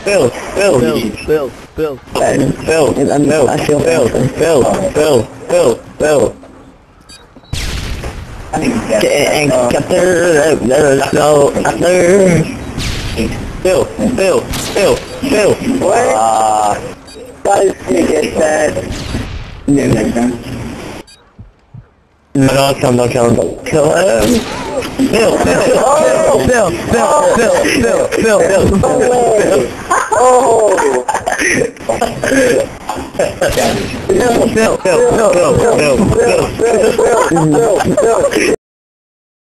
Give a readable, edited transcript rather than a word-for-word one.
I feel Phil. And let's go after. Phil. What? Guys, you get that? No, don't kill him. Kill him. Phil. Oh.